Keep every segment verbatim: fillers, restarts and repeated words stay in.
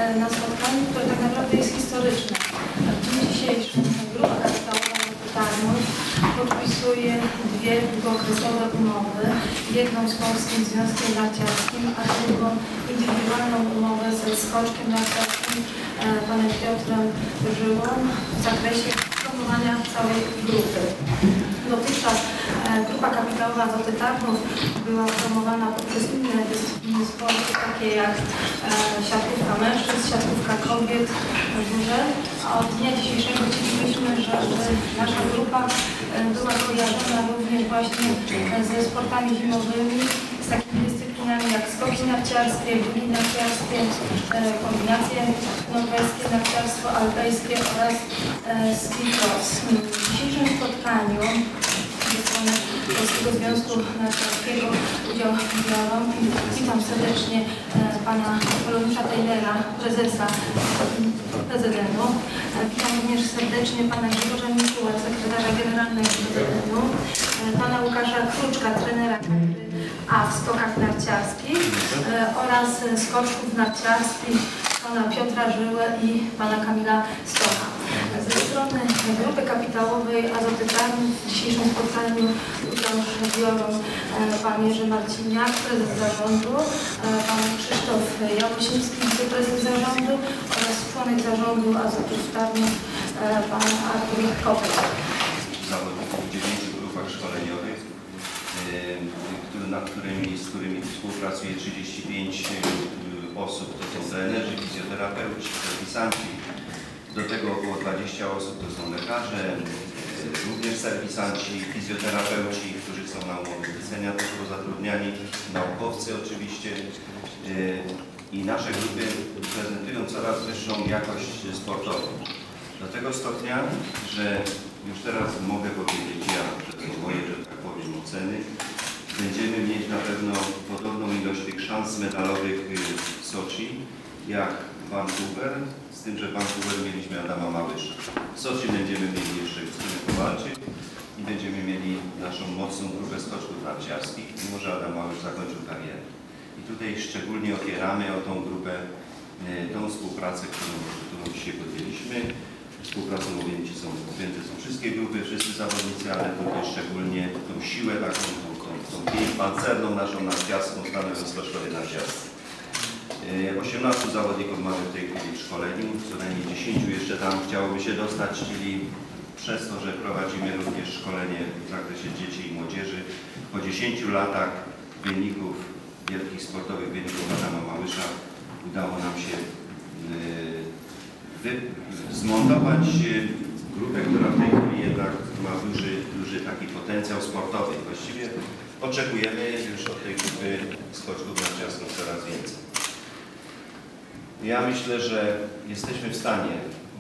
na spotkaniu, które tak naprawdę jest historyczne. W dniu dzisiejszym grupa kapitałowa Tarnów podpisuje dwie długookresowe umowy. Jedną z Polskim Związkiem Narciarskim, a drugą indywidualną umowę ze skoczkiem narciarskim panem Piotrem Żyłą w zakresie promowania całej grupy. Dotychczas grupa kapitałowa Azoty Tarnów była promowana poprzez inne dyscypliny sportu, takie jak siatkówka mężczyzn, siatkówka kobiet, żużel. A od dnia dzisiejszego chcielibyśmy, żeby nasza grupa była kojarzona również właśnie ze sportami zimowymi, z takimi dyscyplinami jak skoki narciarskie, biegi narciarskie, kombinacje norweskie, narciarstwo alpejskie oraz ski cross. W dzisiejszym spotkaniu ze strony Polskiego Związku Narciarskiego udział biorą. Witam serdecznie pana Poloniusza Taylora, prezesa P Z N-u. Witam również serdecznie pana Grzegorza Mikuła, sekretarza generalnego P Z N-u, pana Łukasza Kruczka, trenera A w skokach narciarskich oraz skoczków narciarskich pana Piotra Żyłę i pana Kamila Stocha. Ze strony grupy kapitałowej Azoty Tarnów w dzisiejszym spotkaniu udział biorą pan Jerzy Marciniak, prezes zarządu, pan Krzysztof Jałośnicki, wiceprezes zarządu oraz członek zarządu Azotów Tarnów, pan Artur Kopel. Zawodników w dziewięciu grupach szkoleniowych, nad którymi, z którymi współpracuje trzydzieści pięć osób, to są trenerzy, fizjoterapeuci, serwisanci. Do tego około dwadzieścia osób to są lekarze, również serwisanci, fizjoterapeuci, którzy są na umowie zlecenia, też pozatrudniani, naukowcy oczywiście. I nasze grupy prezentują coraz wyższą jakość sportową. Do tego stopnia, że już teraz mogę powiedzieć, ja, że to moje, że tak powiem, oceny, będziemy mieć na pewno podobną ilość tych szans medalowych w Soczi, jak Vancouver, z tym, że w Vancouver mieliśmy Adama Małysza. W Soczi będziemy mieli jeszcze Justynę Kowalczyk i będziemy mieli naszą mocną grupę skoczków narciarskich, mimo że Adam Małysz zakończył karierę. I tutaj szczególnie opieramy o tą grupę, tą współpracę, którą, którą dzisiaj podjęliśmy. Współpracą objęci są, objęte są wszystkie grupy, wszyscy zawodnicy, ale tutaj szczególnie tą siłę taką, tą, tą, tą pięć pancerną naszą narciarską stanowią skoczkowie narciarscy. osiemnastu zawodników mamy w tej chwili w szkoleniu, co najmniej dziesięciu jeszcze tam chciałoby się dostać, czyli przez to, że prowadzimy również szkolenie w zakresie dzieci i młodzieży, po dziesięciu latach wyników, wielkich sportowych wyników Adama Małysza udało nam się wy, zmontować grupę, która w tej chwili jednak ma duży, duży taki potencjał sportowy. Właściwie oczekujemy już od tej grupy skoczków narciarskich coraz więcej. Ja myślę, że jesteśmy w stanie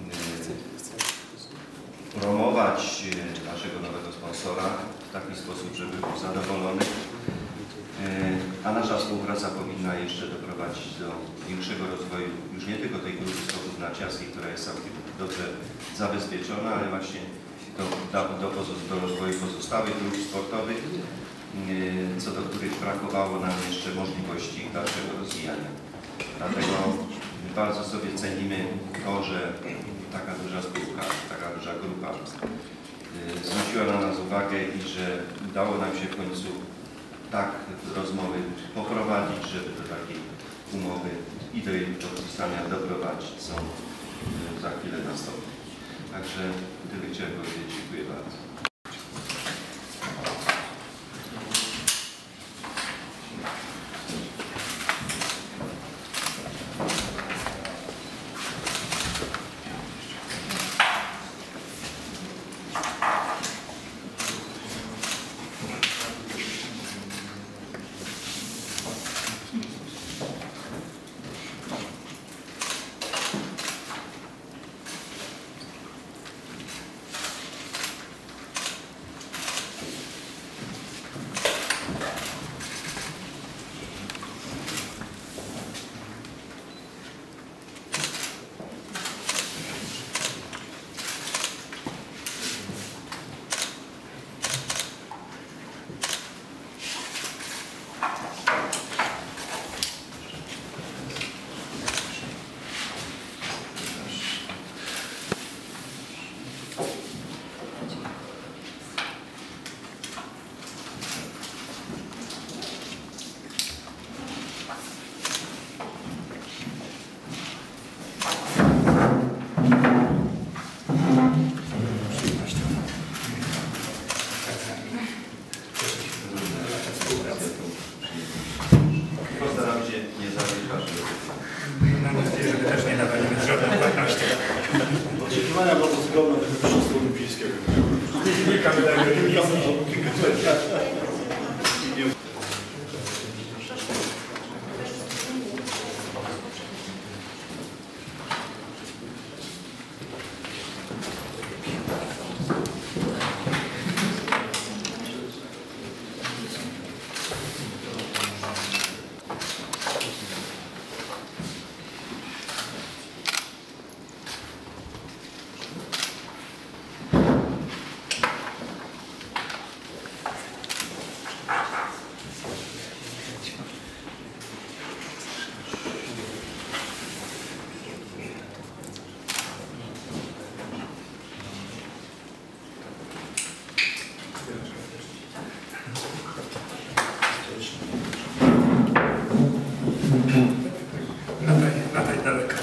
promować naszego nowego sponsora w taki sposób, żeby był zadowolony, a nasza współpraca powinna jeszcze doprowadzić do większego rozwoju już nie tylko tej grupy skoków narciarskich, która jest całkiem dobrze zabezpieczona, ale właśnie do, do, do rozwoju pozostałych grup sportowych, co do których brakowało nam jeszcze możliwości dalszego rozwijania. Dlatego bardzo sobie cenimy to, że taka duża spółka, taka duża grupa zwróciła na nas uwagę i że udało nam się w końcu tak rozmowy poprowadzić, żeby do takiej umowy i do jej podpisania doprowadzić, co za chwilę nastąpi. Także tyle chciałem powiedzieć. Dziękuję bardzo. Lataj daleko.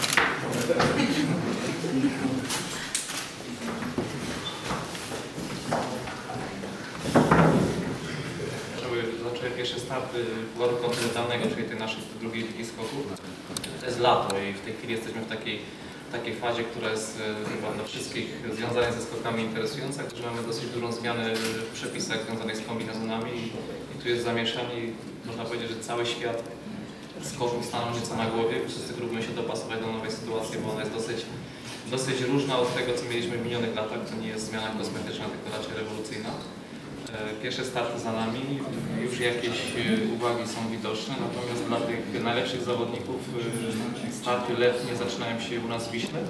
Zaczęły pierwsze starty Pucharu Kontynentalnego, czyli tej naszej drugiej ligi skoków. To jest lato i w tej chwili jesteśmy w takiej, takiej fazie, która jest chyba dla wszystkich związana ze skokami interesująca, gdyż mamy dosyć dużą zmianę w przepisach związanych z kombinezonami i, i tu jest zamieszanie i można powiedzieć, że cały świat skoków stanął nieco na głowie. Wszyscy próbujemy się dopasować do nowej sytuacji, bo ona jest dosyć, dosyć różna od tego, co mieliśmy w minionych latach. To nie jest zmiana kosmetyczna, tylko raczej rewolucyjna. Pierwsze starty za nami, już jakieś uwagi są widoczne, natomiast dla tych najlepszych zawodników starty letnie zaczynają się u nas w Wiśle.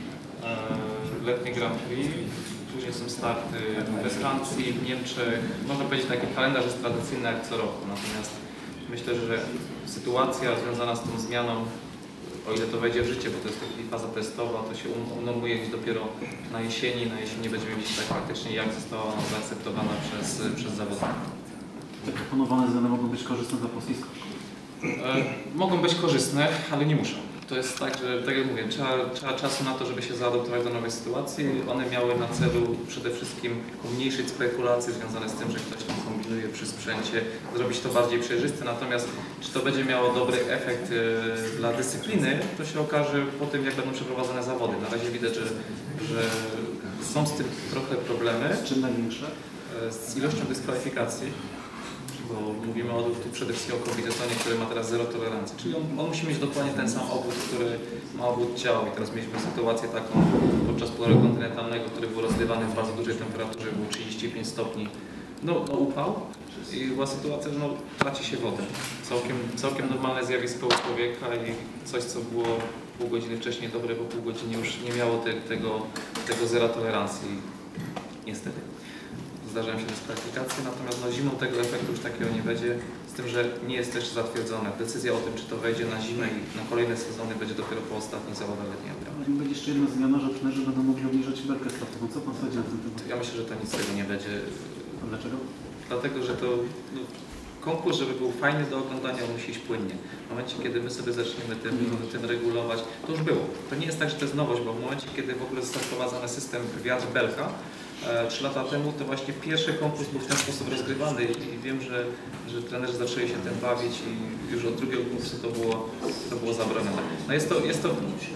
Letnie Grand Prix, później są starty we Francji, w Niemczech. Można powiedzieć, taki kalendarz jest tradycyjny jak co roku, natomiast myślę, że sytuacja związana z tą zmianą, o ile to wejdzie w życie, bo to jest taka faza testowa, to się unormuje gdzieś dopiero na jesieni. Na jesieni będziemy wiedzieć tak faktycznie, jak została ona zaakceptowana przez, przez zawodników. Te proponowane zmiany mogą być korzystne dla polskich skoków? E, mogą być korzystne, ale nie muszą. To jest tak, że tak jak mówię, trzeba, trzeba czasu na to, żeby się zaadoptować do nowej sytuacji. One miały na celu przede wszystkim umniejszyć spekulacje związane z tym, że ktoś tam kombinuje przy sprzęcie, zrobić to bardziej przejrzyste. Natomiast czy to będzie miało dobry efekt e, dla dyscypliny, to się okaże po tym, jak będą przeprowadzone zawody. Na razie widać, że, że są z tym trochę problemy. Czym największe? E, z ilością dyskwalifikacji. Bo mówimy o, tu przede wszystkim o kombinezonie, który ma teraz zero tolerancji. Czyli on, on musi mieć dokładnie ten sam obwód, który ma obwód ciała. I teraz mieliśmy sytuację taką podczas Pucharu Kontynentalnego, który był rozgrywany w bardzo dużej temperaturze, było trzydzieści pięć stopni. No, no upał i była sytuacja, że no, traci się wodę. Całkiem, całkiem normalne zjawisko u człowieka i coś, co było pół godziny wcześniej dobre, bo pół godziny już nie miało te, tego, tego zera tolerancji. Niestety. Zdarzają się dyskwalifikacje, natomiast no, zimą tego efektu już takiego nie będzie, z tym, że nie jest też zatwierdzone. Decyzja o tym, czy to wejdzie na zimę i na kolejne sezony będzie dopiero po ostatnich zawodach letniego. Będzie jeszcze jedna zmiana, że trenerzy będą mogli obniżać belkę startową. Co pan sądzi na ten temat? Ja myślę, że to nic z tego nie będzie. A dlaczego? Dlatego, że to no, konkurs, żeby był fajny do oglądania, musi iść płynnie. W momencie, kiedy my sobie zaczniemy tym, tym regulować, to już było. To nie jest tak, że to jest nowość, bo w momencie, kiedy w ogóle został wprowadzony system wiatr-belka, Trzy lata temu to właśnie pierwszy konkurs był w ten sposób rozgrywany i wiem, że, że trenerzy zaczęli się tym bawić i już od drugiego konkursu to było, to było zabronione. No jest to, jest to,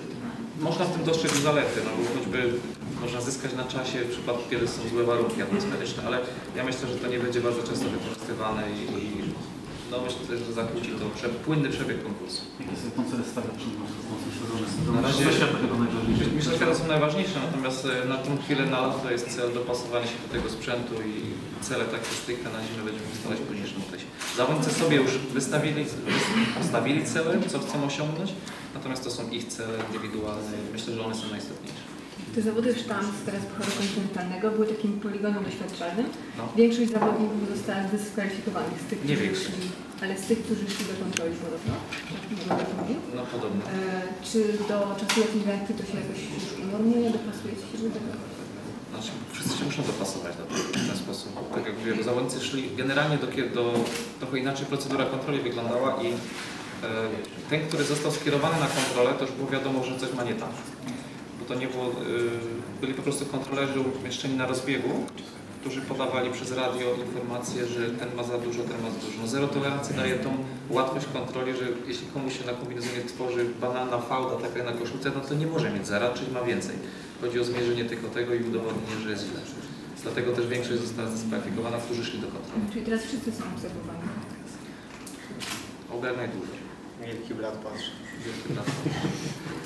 można w tym dostrzec zalety, no bo choćby można zyskać na czasie w przypadku, kiedy są złe warunki atmosferyczne, ale ja myślę, że to nie będzie bardzo często wykorzystywane i, i no myślę, że zakłóci to prze, płynny przebieg konkursu. Jakie sobie pan cele stawia przed nowym sezonem? Na razie chyba najważniejsze. Myślę, że są najważniejsze, natomiast na tą chwilę na lato jest cel dopasowania się do tego sprzętu i cele takie stricte na zimę będziemy ustalać w późniejszym okresie. Zawodnicy sobie już wystawili, postawili cele, co chcą osiągnąć, natomiast to są ich cele indywidualne i myślę, że one są najistotniejsze. Te zawody sztam z teraz Pucharu Kontynentalnego były takim poligonem doświadczalnym. No. Większość zawodników została zdyskwalifikowanych z tych, Nie którzy większość. szli, ale z tych, którzy szli do kontroli podobno. Tak mówił. No podobno. E, czy do czasu jakiejś wędki to się jakoś już unormuje, dopasujecie się do tego? Znaczy, wszyscy się muszą dopasować do tego w ten sposób. Tak jak mówię, bo zawodnicy szli generalnie do, do trochę inaczej procedura kontroli wyglądała i e, ten, który został skierowany na kontrolę, to już było wiadomo, że coś ma nie tak. To nie było, byli po prostu kontrolerzy umieszczeni na rozbiegu, którzy podawali przez radio informację, że ten ma za dużo, ten ma za dużo. No zero tolerancji daje tą łatwość kontroli, że jeśli komuś się na kombinezonie tworzy banalna fałda taka na koszulce, no to nie może mieć zera, czyli ma więcej. Chodzi o zmierzenie tylko tego i udowodnienie, że jest źle. Dlatego też większość została zdyskwalifikowana, którzy szli do kontroli. Czyli teraz wszyscy są obserwowani. Ogar najdłużej. Wielki brat patrzy. Wielki brat patrzy.